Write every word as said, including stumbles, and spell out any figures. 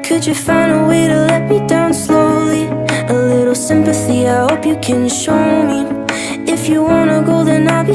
Could you find a way to let me down slowly? A little sympathy, I hope you can show me. If you wanna go, then I'll be